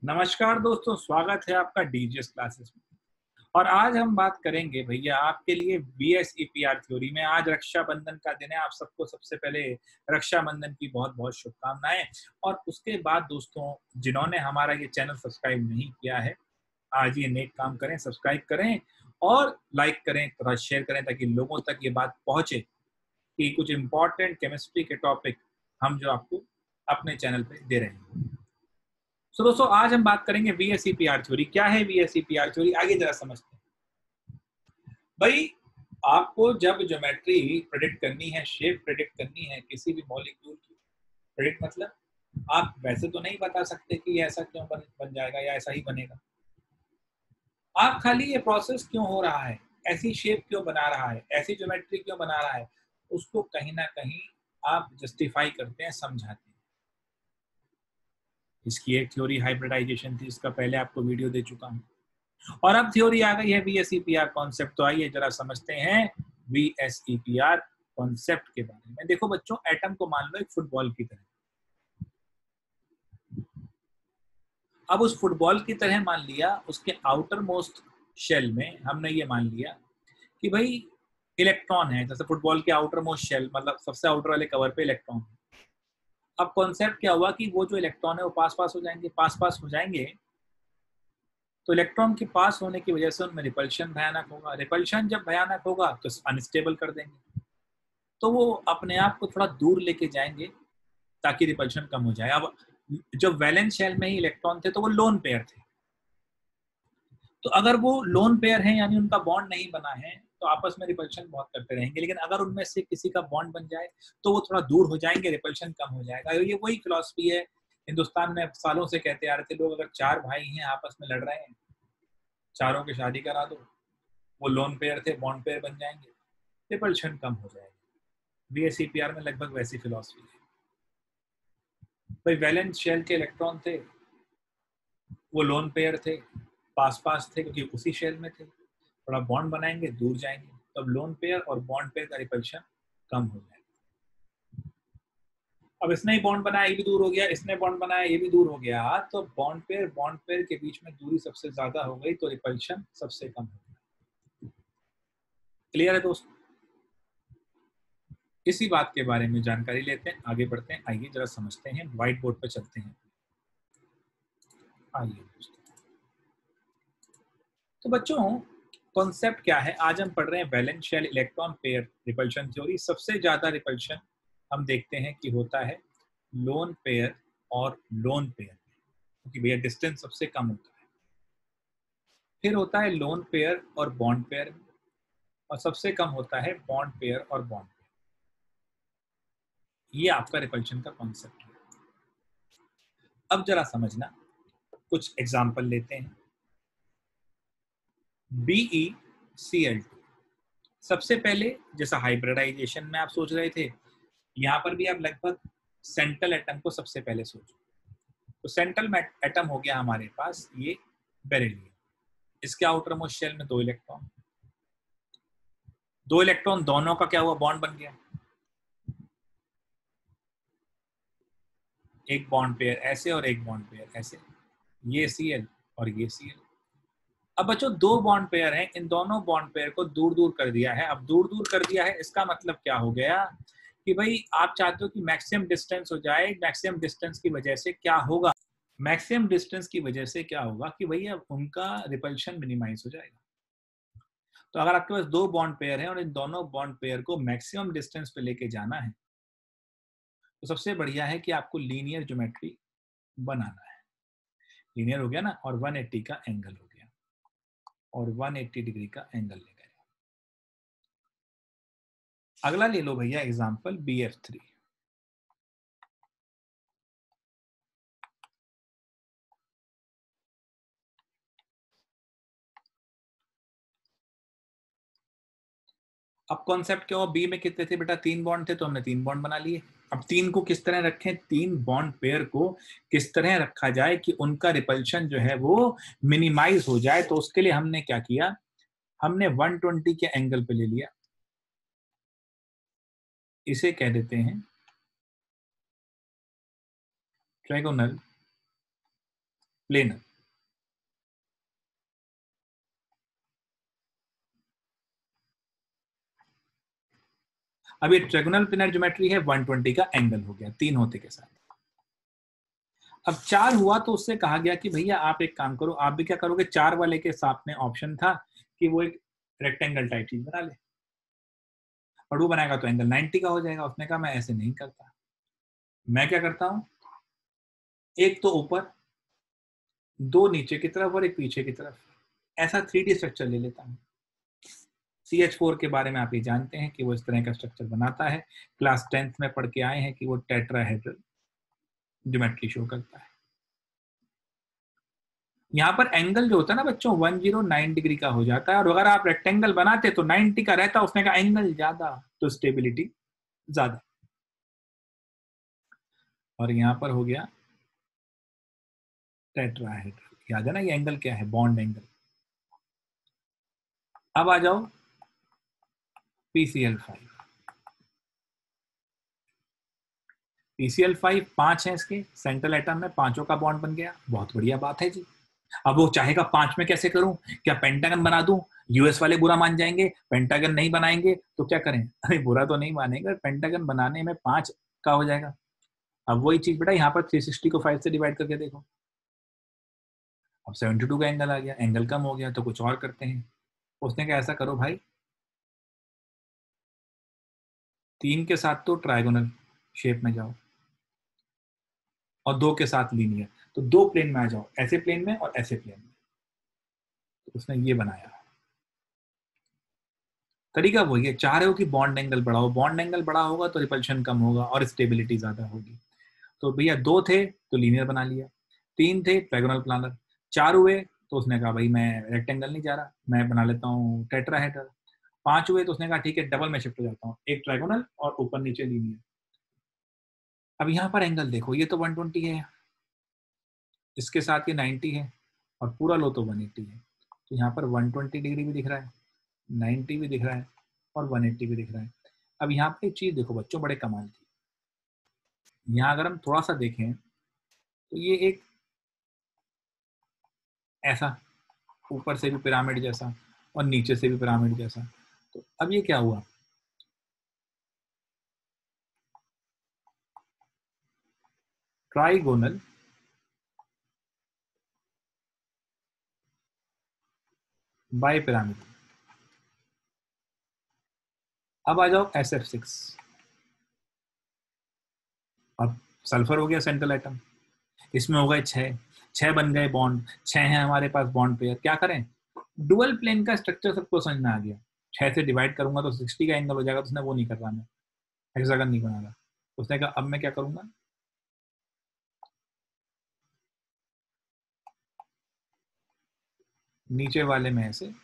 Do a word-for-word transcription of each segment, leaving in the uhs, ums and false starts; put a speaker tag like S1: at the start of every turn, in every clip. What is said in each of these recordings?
S1: नमस्कार दोस्तों, स्वागत है आपका डीजीएस क्लासेस में। और आज हम बात करेंगे भैया आपके लिए बीएसईपीआर थ्योरी में। आज रक्षाबंधन का दिन है। आप सबको सबसे पहले रक्षाबंधन की बहुत बहुत शुभकामनाएं। और उसके बाद दोस्तों, जिन्होंने हमारा ये चैनल सब्सक्राइब नहीं किया है, आज ये नेक काम करें, सब्सक्राइब करें और लाइक करें, थोड़ा शेयर करें ताकि लोगों तक ये बात पहुंचे कि कुछ इंपॉर्टेंट केमिस्ट्री के टॉपिक हम जो आपको अपने चैनल पे दे रहे हैं। तो दोस्तों, आज हम बात करेंगे वीएसईपीआर थ्योरी। क्या है वीएसईपीआर थ्योरी, आगे जरा समझते हैं। भाई, आपको जब ज्योमेट्री प्रेडिक्ट करनी है, शेप प्रेडिक्ट करनी है किसी भी मॉलिक्यूल की, प्रेडिक्ट मतलब आप वैसे तो नहीं बता सकते कि ये ऐसा क्यों बन, बन जाएगा या ऐसा ही बनेगा। आप खाली ये प्रोसेस क्यों हो रहा है, ऐसी शेप क्यों बना रहा है, ऐसी ज्योमेट्री क्यों बना रहा है, उसको कहीं ना कहीं आप जस्टिफाई करते हैं, समझाते हैं। इसकी एक थ्योरी हाइब्रिडाइजेशन थी, इसका पहले आपको वीडियो दे चुका हूं। और अब थ्योरी आ गई है वीएसईपीआर कॉन्सेप्ट। तो आइए जरा समझते हैं वीएसईपीआर कॉन्सेप्ट के बारे में। देखो बच्चों, एटम को मान लो एक फुटबॉल की तरह। अब उस फुटबॉल की तरह मान लिया, उसके आउटर मोस्ट शेल में हमने ये मान लिया कि भाई इलेक्ट्रॉन है। जैसे फुटबॉल के आउटर मोस्ट शेल मतलब सबसे आउटर वाले कवर पे इलेक्ट्रॉन है। अब कॉन्सेप्ट क्या हुआ कि वो जो इलेक्ट्रॉन है वो पास पास हो जाएंगे, पास पास हो जाएंगे। तो इलेक्ट्रॉन के पास होने की वजह से उनमें रिपल्शन भयानक होगा। रिपल्शन जब भयानक होगा तो अनस्टेबल कर देंगे, तो वो अपने आप को थोड़ा दूर लेके जाएंगे ताकि रिपल्शन कम हो जाए। अब जो वैलेंस शेल में ही इलेक्ट्रॉन थे तो वो लोन पेयर थे। तो अगर वो लोन पेयर हैं यानी उनका बॉन्ड नहीं बना है तो आपस में रिपल्शन बहुत करते रहेंगे। लेकिन अगर उनमें से किसी का बॉन्ड बन जाए तो वो थोड़ा दूर हो जाएंगे, रिपल्शन कम हो जाएगा। ये वही फिलॉसफी है, हिंदुस्तान में सालों से कहते आ रहे थे लोग, अगर चार भाई हैं आपस में लड़ रहे हैं, चारों की शादी करा दो, वो लोन पेयर थे, बॉन्ड पेयर बन जाएंगे, रिपल्शन कम हो जाएगी। वीएसईपीआर में लगभग वैसी फिलॉसफी है। भाई वैलेंस शेल के इलेक्ट्रॉन थे, वो लोन पेयर थे, पास पास थे क्योंकि उसी शेल में थे। थोड़ा बॉन्ड बनाएंगे, दूर जाएंगे, तब लोन पेयर और बॉन्ड पेयर का रिपल्शन कम हो जाएगा। अब इसने ही बॉन्ड बनाया, ये भी दूर हो गया, इसने बॉन्ड बनाया, ये भी दूर हो गया, तो बॉन्ड पेयर बॉन्ड पेयर के बीच में दूरी सबसे ज्यादा हो गई तो रिपल्शन सबसे कम हो गया। क्लियर है दोस्तों? इसी बात के बारे में जानकारी लेते हैं, आगे बढ़ते हैं। आइए जरा समझते हैं, व्हाइट बोर्ड पर चलते हैं। आइए दोस्तों, तो बच्चों कॉन्सेप्ट क्या है, आज हम पढ़ रहे हैं valence shell electron pair repulsion theory. सबसे ज्यादा रिपल्शन हम देखते हैं कि होता है लोन पेयर और लोन पेयर, क्योंकि भैया डिस्टेंस सबसे कम होता है। फिर होता है लोन पेयर और बॉन्ड पेयर, और सबसे कम होता है बॉन्ड पेयर और बॉन्ड पेयर। ये आपका रिपल्शन का कॉन्सेप्ट है। अब जरा समझना, कुछ एग्जाम्पल लेते हैं। B E C L two, सबसे पहले जैसा हाइब्रिडाइजेशन में आप सोच रहे थे, यहाँ पर भी आप लगभग सेंट्रल एटम को सबसे पहले सोचो। तो सेंट्रल एटम हो गया हमारे पास ये बेरिलियम। इसके आउटर मोस्ट शेल में दो इलेक्ट्रॉन, दो इलेक्ट्रॉन दोनों का क्या हुआ, बॉन्ड बन गया। एक बॉन्ड पेयर ऐसे और एक बॉन्ड पेयर ऐसे, ये Cl और ये Cl। अब बच्चों दो बॉन्ड पेयर हैं, इन दोनों बॉन्ड पेयर को दूर दूर कर दिया है। अब दूर दूर कर दिया है, इसका मतलब क्या हो गया कि भाई आप चाहते हो कि मैक्सिमम डिस्टेंस हो जाए। मैक्सिमम डिस्टेंस की वजह से क्या होगा, मैक्सिमम डिस्टेंस की वजह से क्या होगा कि भैया उनका रिपल्शन मिनिमाइज हो जाएगा। तो अगर आपके पास दो बॉन्ड पेयर हैं और इन दोनों बॉन्ड पेयर को मैक्सिमम डिस्टेंस पे लेके जाना है, तो सबसे बढ़िया है कि आपको लीनियर ज्योमेट्री बनाना है। लीनियर हो गया ना, और एक सौ अस्सी का एंगल हो गया, और एक सौ अस्सी डिग्री का एंगल ले गए। अगला ले लो भैया एग्जांपल बी एफ थ्री। अब कॉन्सेप्ट क्या हुआ, बी में कितने थे बेटा, तीन बॉन्ड थे, तो हमने तीन बॉन्ड बना लिए। अब तीन को किस तरह रखें, तीन बॉन्ड पेयर को किस तरह रखा जाए कि उनका रिपल्शन जो है वो मिनिमाइज हो जाए। तो उसके लिए हमने क्या किया, हमने एक सौ बीस के एंगल पे ले लिया। इसे कह देते हैं ट्रायगोनल प्लेनर। अब ये ट्रायंगुलर प्लेनर ज्योमेट्री है, वन ट्वेंटी का एंगल हो गया तीन होते के साथ। अब चार हुआ तो उससे कहा गया कि भैया आप एक काम करो, आप भी क्या करोगे, चार वाले के साथ में ऑप्शन था कि वो एक रेक्टेंगल टाइप चीज बना ले, और वो बनाएगा तो एंगल नाइंटी का हो जाएगा। उसने कहा मैं ऐसे नहीं करता, मैं क्या करता हूं, एक तो ऊपर, दो नीचे की तरफ और एक पीछे की तरफ, ऐसा थ्री डी स्ट्रक्चर ले लेता हूं। सी एच फोर के बारे में आप ये जानते हैं कि वो इस तरह का स्ट्रक्चर बनाता है, क्लास टेंथ में पढ़ के आए हैं कि वो टेट्राहेड्रल ज्योमेट्री शो करता है। यहाँ पर एंगल जो होता है ना बच्चों वन ज़ीरो नाइन डिग्री का हो जाता है, और अगर आप रेक्टेंगल बनाते तो नाइंटी का रहता, उसने कहा एंगल ज्यादा तो स्टेबिलिटी ज्यादा। और यहाँ पर हो गया टेट्राहेड्रल, याद है ना ये एंगल क्या है, बॉन्ड एंगल। अब आ जाओ P C L five. P C L five पांच है इसके सेंट्रल एटम में, पांचों का बॉन्ड बन गया, बहुत बढ़िया बात है जी। अब वो चाहेगा पांच में कैसे करूं, क्या पेंटागन बना दूं, यूएस वाले बुरा मान जाएंगे, पेंटागन नहीं बनाएंगे तो क्या करें, अरे बुरा तो नहीं मानेगा, पेंटागन बनाने में पांच का हो जाएगा। अब वही चीज बेटा यहाँ पर थ्री सिक्सटी को फाइव से डिवाइड करके देखो, अब सेवेंटी टू का एंगल आ गया, एंगल कम हो गया तो कुछ और करते हैं। उसने कहा ऐसा करो भाई, तीन के साथ तो ट्रायगोनल शेप में जाओ और दो के साथ लीनियर, तो दो प्लेन में आ जाओ, ऐसे प्लेन में और ऐसे प्लेन में। तो उसने ये बनाया, तरीका वही है, चाह रहे हो कि बॉन्ड एंगल बढ़ाओ, बॉन्ड एंगल बड़ा होगा तो रिपल्शन कम होगा और स्टेबिलिटी ज्यादा होगी। तो भैया दो थे तो लीनियर बना लिया, तीन थे ट्रायगोनल प्लानर, चार हुए तो उसने कहा भाई मैं रेक्टेंगल नहीं जा रहा, मैं बना लेता हूँ टेट्राहेड्रल, पांच हुए तो उसने कहा ठीक है डबल में शिफ्ट हो जाता हूँ, एक ट्रायगोनल और ऊपर नीचे लीनियर। अब यहाँ पर एंगल देखो, ये तो वन ट्वेंटी है, इसके साथ ये नाइंटी है, और पूरा लो तो वन एटी है, तो यहाँ पर वन ट्वेंटी डिग्री भी दिख रहा है, नाइंटी भी दिख रहा है और वन एटी भी दिख रहा है। अब यहाँ पे एक चीज देखो बच्चों बड़े कमाल की, यहाँ अगर हम थोड़ा सा देखें तो ये एक ऐसा ऊपर से भी पिरामिड जैसा और नीचे से भी पिरामिड जैसा, तो अब ये क्या हुआ, ट्राइगोनल बाय पिरामिड। अब आ जाओ एस एफ सिक्स, अब सल्फर हो गया सेंट्रल एटम, इसमें हो गए छह, छह बन गए बॉन्ड, छह है हमारे पास बॉन्ड पेयर, क्या करें, डुअल प्लेन का स्ट्रक्चर सबको समझ में आ गया, छह से डिवाइड करूंगा तो सिक्सटी का एंगल हो जाएगा, तो उसने वो नहीं कर रहा, मैं हेक्सागन नहीं बना रहा। उसने कहा अब मैं क्या करूंगा, नीचे वाले में ऐसे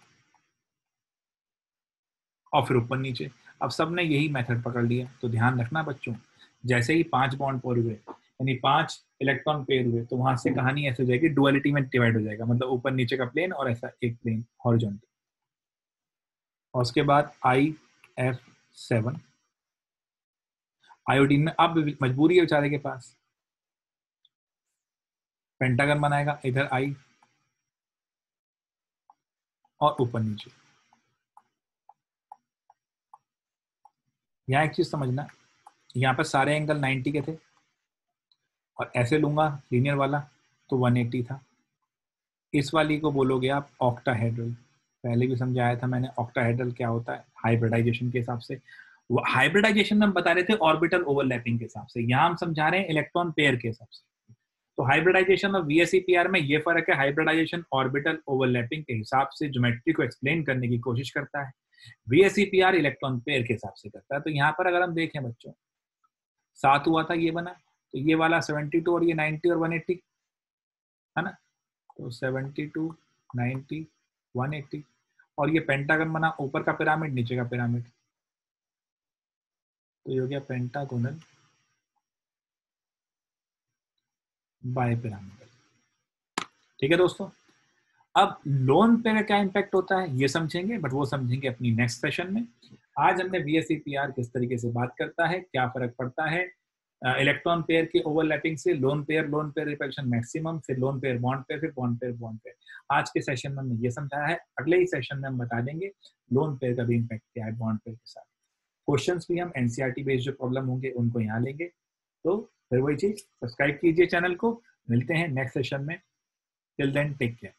S1: और फिर ऊपर नीचे। अब सबने यही मेथड पकड़ लिया, तो ध्यान रखना बच्चों, जैसे ही पांच बॉन्ड पेयर हुए यानी पांच इलेक्ट्रॉन पेयर हुए तो वहां से कहानी ऐसे हो जाएगी, डुअलिटी में डिवाइड हो जाएगा, मतलब ऊपर नीचे का प्लेन और ऐसा एक प्लेन हॉरिजॉन्टल। और उसके बाद आई एफ सेवन, आयोडीन में अब मजबूरी है बेचारे के पास, पेंटागन बनाएगा, इधर आई और ऊपर नीचे। यहाँ एक चीज समझना, यहाँ पर सारे एंगल नाइंटी के थे, और ऐसे लूंगा लीनियर वाला तो वन एटी था, इस वाली को बोलोगे आप ऑक्टाहेड्रल, पहले भी समझाया था मैंने ऑक्टाहेड्रल क्या होता है, हाइब्रिडाइजेशन के हिसाब से, हाइब्रिडाइजेशन में हम बता रहे थे ऑर्बिटल ओवरलैपिंग के हिसाब से, यहाँ हम समझा रहे हैं इलेक्ट्रॉन पेयर के हिसाब से। तो हाइब्रिडाइजेशन और वीएसईपीआर में ये फर्क है, हाइब्रिडाइजेशन ऑर्बिटल ओवरलैपिंग के हिसाब से ज्योमेट्री को एक्सप्लेन करने की कोशिश करता है, वीएसईपीआर इलेक्ट्रॉन पेयर के हिसाब से करता है। तो यहाँ पर अगर हम देखें बच्चों, सात हुआ था ये बना, तो ये वाला सेवेंटी टू और ये नाइंटी और वन एटी है ना, तो seventy two, ninety, one eighty, और ये पेंटागन बना, ऊपर का पिरामिड नीचे का पिरामिड, तो ये हो गया पेंटागोनल बाय पिरामिडल। ठीक है दोस्तों, अब लोन पे का क्या इम्पैक्ट होता है ये समझेंगे, बट वो समझेंगे अपनी नेक्स्ट सेशन में। आज हमने वीएसईपीआर किस तरीके से बात करता है, क्या फर्क पड़ता है, इलेक्ट्रॉन पेयर के ओवरलैपिंग से lone pair lone pair repulsion maximum, फिर लोन पेयर बॉन्ड पेयर, फिर बॉन्ड पेयर बॉन्ड पेयर। आज के सेशन में हमने ये समझाया है, अगले ही सेशन में हम बता देंगे लोन पेयर का भी इम्पैक्ट क्या है बॉन्ड पेयर के साथ। क्वेश्चंस भी हम एनसीईआरटी बेस्ड जो प्रॉब्लम होंगे उनको यहाँ लेंगे। तो फिर वही चीज, सब्सक्राइब कीजिए चैनल को, मिलते हैं नेक्स्ट सेशन में। Till then take care.